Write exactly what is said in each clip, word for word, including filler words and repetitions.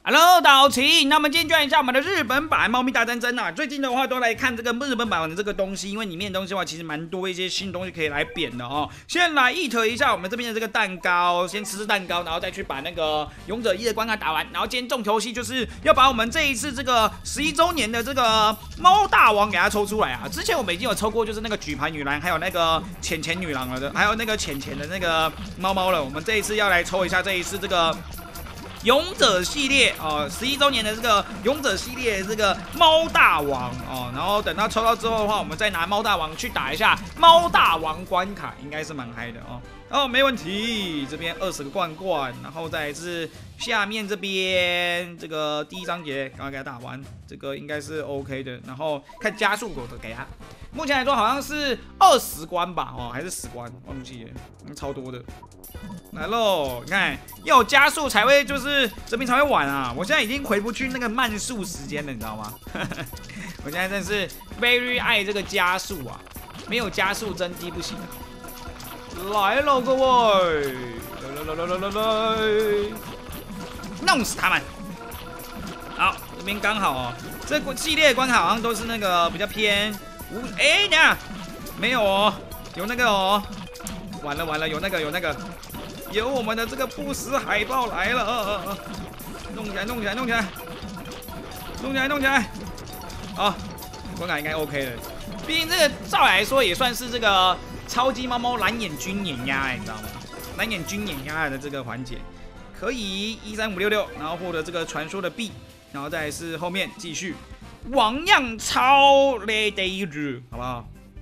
Hello， 大家好，那么今天就来一下我们的日本版《猫咪大战争》啊。最近的话都来看这个日本版的这个东西，因为里面的东西的话其实蛮多一些新东西可以来扁的哦。先来 eat 一下我们这边的这个蛋糕，先吃吃蛋糕，然后再去把那个勇者一的关卡打完。然后今天重头戏就是要把我们这一次这个十一周年的这个猫大王给它抽出来啊。之前我们已经有抽过，就是那个举牌女郎，还有那个浅浅女郎了的，还有那个浅浅的那个猫猫了。我们这一次要来抽一下这一次这个。勇者系列哦，十一周年的这个勇者系列的这个猫大王哦，然后等到抽到之后的话，我们再拿猫大王去打一下猫大王关卡，应该是蛮嗨的哦。哦，没问题，这边二十个罐罐，然后再是下面这边这个第一章节刚刚给他打完，这个应该是 OK 的。然后看加速狗的给他，目前来说好像是二十关吧，哦，还是十关，忘记了，嗯、超多的。来喽，你看要有加速才会，就是这边才会玩啊！我现在已经回不去那个慢速时间了，你知道吗？我现在真是 very 爱这个加速啊，没有加速真的不行。来喽，各位，来来来来来来，弄死他们！好，这边刚好哦，这个系列关卡好像都是那个比较偏无，哎、欸，等下没有哦，有那个哦。完了完了，有那个有那个，有我们的这个不死海豹来了，弄起来弄起来弄起来，弄起来弄起来，好，关卡应该 OK 的，毕竟这个照来说也算是这个超级猫猫蓝眼军碾压，你知道吗？蓝眼军碾压的这个环节，可以一三五六六，然后获得这个传说的币，然后再来是后面继续王样超雷得日，好不好？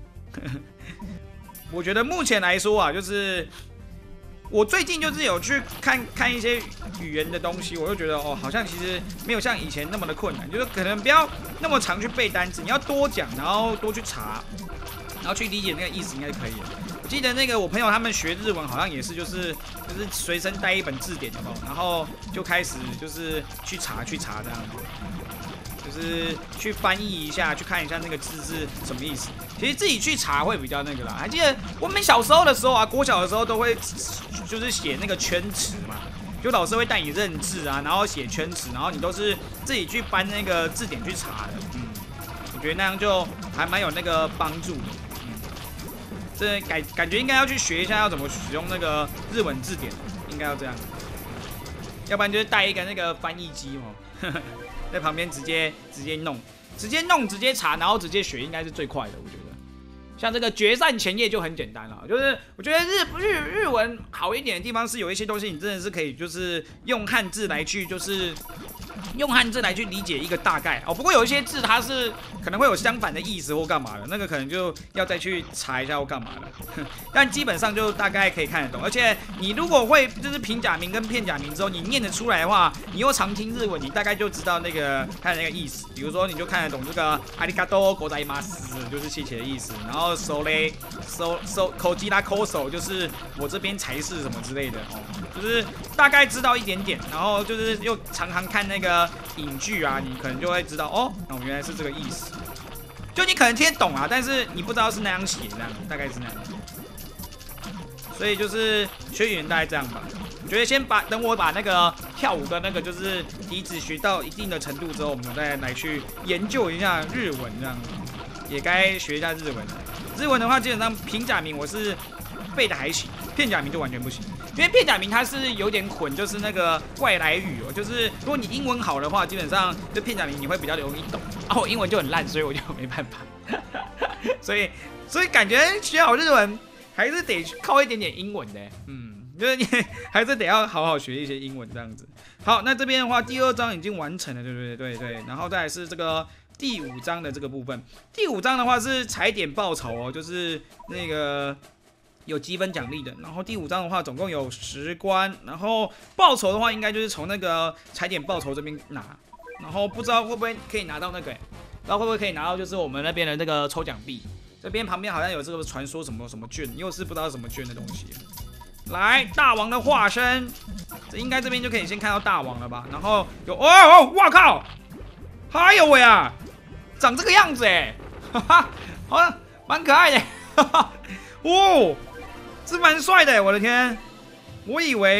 我觉得目前来说啊，就是我最近就是有去看看一些语言的东西，我就觉得哦，好像其实没有像以前那么的困难，就是可能不要那么常去背单词，你要多讲，然后多去查，然后去理解那个意思，应该就可以了。我记得那个我朋友他们学日文好像也是，就是就是随身带一本字典，有没有？然后就开始就是去查去查这样子。就是去翻译一下，去看一下那个字是什么意思。其实自己去查会比较那个啦。还记得我们小时候的时候啊，国小的时候都会就是写那个圈词嘛，就老师会带你认字啊，然后写圈词，然后你都是自己去翻那个字典去查的。嗯，我觉得那样就还蛮有那个帮助的。嗯，这感感觉应该要去学一下要怎么使用那个日文字典，应该要这样。要不然就是带一个那个翻译机哦。在旁边直接直接弄，直接弄，直接查，然后直接学，应该是最快的，我觉得。像这个决战前夜就很简单了，就是我觉得日日日文好一点的地方是有一些东西你真的是可以就是用汉字来去就是用汉字来去理解一个大概哦。不过有一些字它是可能会有相反的意思或干嘛的，那个可能就要再去查一下或干嘛的。但基本上就大概可以看得懂，而且你如果会就是平假名跟片假名之后，你念得出来的话，你又常听日文，你大概就知道那个它的那个意思。比如说你就看得懂这个阿里嘎多ございます，就是谢谢的意思，然后。手嘞，手手口吉拉抠手，就是我这边才是什么之类的哦，就是大概知道一点点，然后就是又常常看那个影剧啊，你可能就会知道哦，那我原来是这个意思，就你可能听得懂啊，但是你不知道是那样写，这样大概是那样，所以就是学语言大概这样吧。我觉得先把等我把那个跳舞跟那个就是笛子学到一定的程度之后，我们再来去研究一下日文这样。也该学一下日文。日文的话，基本上平假名我是背的还行，片假名就完全不行。因为片假名它是有点混，就是那个外来语哦。就是如果你英文好的话，基本上就片假名你会比较容易懂。啊，我英文就很烂，所以我就没办法。所以，所以感觉学好日文还是得靠一点点英文的。嗯，就是你还是得要好好学一些英文这样子。好，那这边的话，第二章已经完成了，对不对？对对。然后再来是这个。第五章的这个部分，第五章的话是踩点报酬哦，就是那个有积分奖励的。然后第五章的话总共有十关，然后报酬的话应该就是从那个踩点报酬这边拿，然后不知道会不会可以拿到那个、欸，不知道会不会可以拿到就是我们那边的那个抽奖币。这边旁边好像有这个传说什么什么券，又是不知道什么券的东西。来，大王的化身，这应该这边就可以先看到大王了吧？然后有哦哦，哇靠！哎呦喂啊，长这个样子哎，哈哈，好像蛮可爱的，哈哈，哦，是蛮帅的，我的天，我以为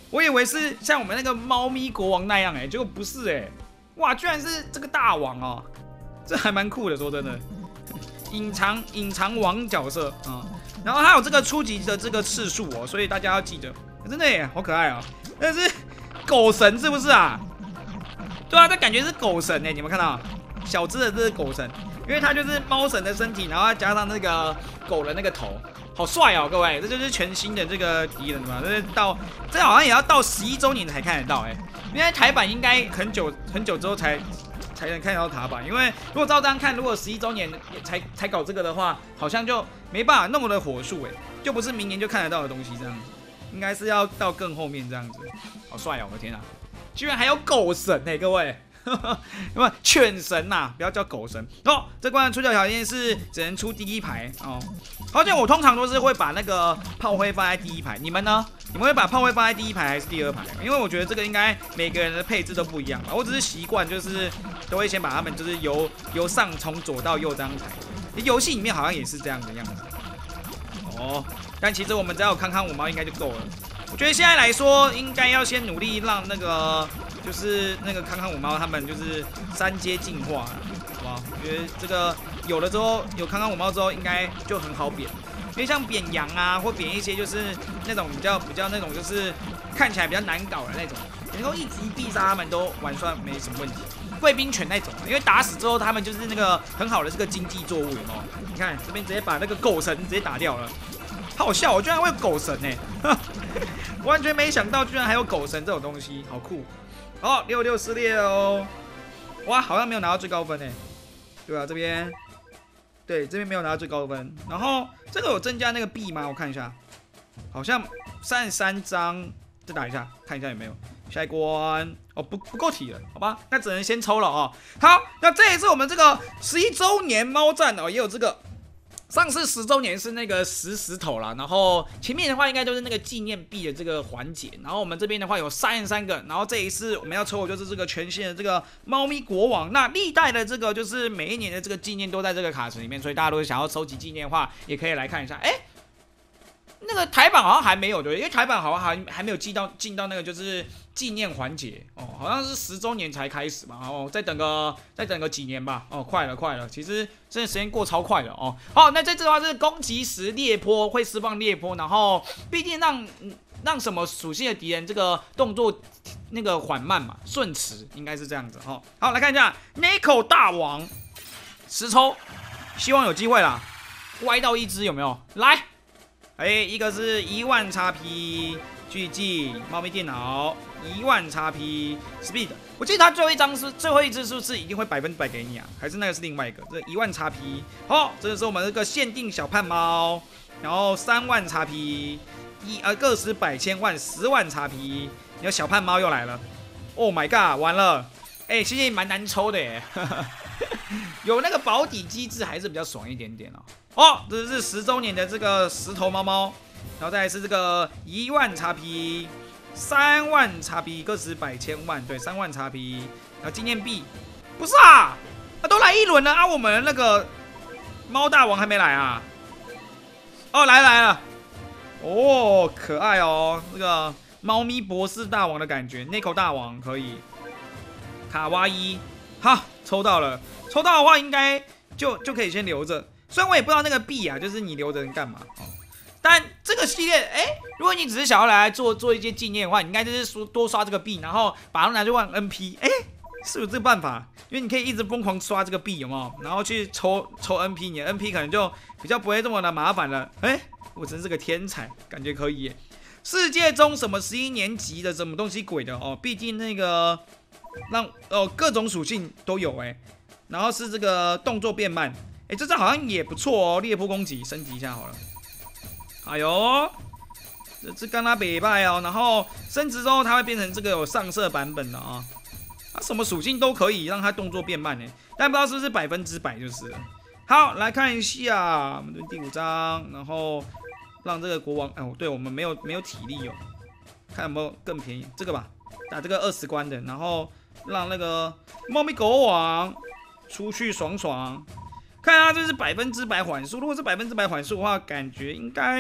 我以为是像我们那个猫咪国王那样哎、欸，结果不是哎、欸，哇，居然是这个大王哦，这还蛮酷的，说真的，隐藏隐藏王角色啊、嗯，然后还有这个初级的这个次数哦，所以大家要记得，真的耶，好可爱啊、哦，但是狗神是不是啊？对啊，这感觉是狗神哎、欸，你们看到小只的这是狗神，因为它就是猫神的身体，然后加上那个狗的那个头。好帅哦，各位，这就是全新的这个敌人嘛，这是到这好像也要到十一周年才看得到哎，因为台版应该很久很久之后才才能看到塔版，因为如果照这样看，如果十一周年才才搞这个的话，好像就没办法那么的火速哎，就不是明年就看得到的东西这样子，应该是要到更后面这样子，好帅哦，我的天啊，居然还有狗神哎，各位。因为犬神呐、啊，不要叫狗神哦。这关的出角条件是只能出第一排哦。而且我通常都是会把那个炮灰放在第一排，你们呢？你们会把炮灰放在第一排还是第二排？因为我觉得这个应该每个人的配置都不一样吧。我只是习惯就是都会先把他们就是由由上从左到右这样排。游戏里面好像也是这样的样子哦。但其实我们只要有康康五猫应该就够了。我觉得现在来说，应该要先努力让那个。就是那个康康五猫他们就是三阶进化，好不好？我觉得这个有了之后，有康康五猫之后，应该就很好扁。因为像扁羊啊，或扁一些就是那种比较比较那种就是看起来比较难搞的那种，能够一击必杀，他们都完算没什么问题。贵宾犬那种，因为打死之后，他们就是那个很好的这个经济作物，有没有？你看这边直接把那个狗神直接打掉了，好笑！我居然会有狗神哎、欸，完全没想到居然还有狗神这种东西，好酷！哦，六六四六，哇，好像没有拿到最高分诶。对啊，这边，对，这边没有拿到最高分。然后这个有增加那个币吗？我看一下，好像三十三张，再打一下，看一下有没有。下一关，哦，不不够体了，好吧，那只能先抽了哦。好，那这一次我们这个十一周年猫战哦，也有这个。上次十周年是那个石石头啦，然后前面的话应该就是那个纪念币的这个环节，然后我们这边的话有三十三个，然后这一次我们要抽的就是这个全新的这个猫咪国王。那历代的这个就是每一年的这个纪念都在这个卡池里面，所以大家如果想要收集纪念的话，也可以来看一下。哎、欸，那个台版好像还没有对，因为台版好像还还没有进到进到那个就是纪念环节哦，好像是十周年才开始嘛，哦，再等个再等个几年吧，哦，快了快了，其实真的时间过超快了哦。好，那这次的话是攻击时裂波会释放裂波，然后毕竟让让什么属性的敌人这个动作那个缓慢嘛，顺驰应该是这样子哦。好，来看一下 Neko 大王十抽，希望有机会啦，歪到一只有没有？来。哎、欸，一个是一万 X P 巨技猫咪电脑一万 X P Speed， 我记得它最后一张是最后一只是不是一定会百分之百给你啊？还是那个是另外一个？这一万 X P， 好，这是我们这个限定小胖猫，然后三万 X P， 一呃个十百千万十万 X P， 你看小胖猫又来了 ，Oh my god， 完了，哎、欸，其实蛮难抽的耶。有那个保底机制还是比较爽一点点哦。哦，这是十周年的这个石头猫猫，然后再来是这个一万 X P， 三万 X P， 个十百千万，对，三万 X P， 然后纪念币，不是啊，啊都来一轮了啊，我们那个猫大王还没来啊。哦，来来了，哦，可爱哦，这个猫咪博士大王的感觉 ，Neko 大王可以，卡哇伊。好，抽到了，抽到的话应该就就可以先留着。虽然我也不知道那个币啊，就是你留着能干嘛。哦，但这个系列，哎、欸，如果你只是想要来做做一些纪念的话，你应该就是说多刷这个币，然后把它拿去换 N P。哎、欸，是有这个办法，因为你可以一直疯狂刷这个币，有没有？然后去抽抽 N P， 你的 N P 可能就比较不会这么的麻烦了。哎、欸，我真是个天才，感觉可以耶。世界中什么十一年级的什么东西鬼的哦，毕竟那个。让哦各种属性都有哎，然后是这个动作变慢，哎，这招好像也不错哦，裂波攻击升级一下好了。哎呦，这这刚它北败哦，然后升值之后它会变成这个有上色版本的啊，它什么属性都可以让它动作变慢哎，但不知道是不是百分之百就是了。好，来看一下我们的第五章，然后让这个国王，哦，对我们没有没有体力哦，看有没有更便宜，这个吧，打这个二十关的，然后。让那个猫咪狗王出去爽爽，看它这是百分之百缓速。如果是百分之百缓速的话，感觉应该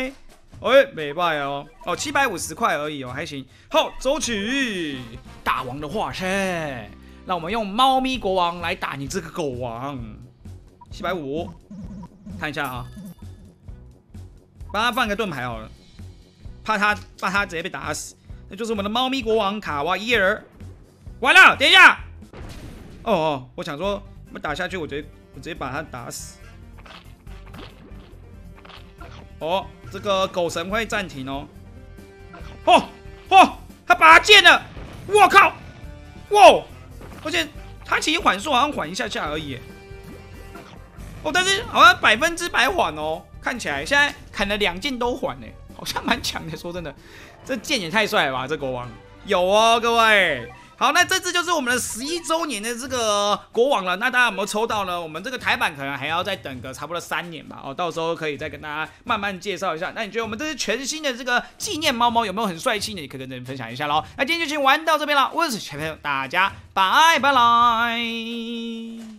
哎，没败哦，哦，七百五十块而已哦，还行。好，走起，大王的化身，让我们用猫咪国王来打你这个狗王。七百五，看一下啊，帮他放个盾牌好了，怕他怕他直接被打死。那就是我们的猫咪国王卡哇伊尔。完了，等一下。哦哦，我想说，我打下去，我直接我直接把他打死。哦，这个狗神会暂停哦。哦哦，他拔剑了！我靠！哇！而且他其实缓速好像缓一下下而已。哦，但是好像百分之百缓哦，看起来现在砍了两剑都缓哎，好像蛮强的。说真的，这剑也太帅了吧！这国王有哦，各位。好，那这次就是我们的十一周年的这个国王了。那大家有没有抽到呢？我们这个台版可能还要再等个差不多三年吧。哦，到时候可以再跟大家慢慢介绍一下。那你觉得我们这是全新的这个纪念猫猫有没有很帅气呢？也可以跟人分享一下喽。那今天就先玩到这边了，我是小朋友，大家拜拜啦。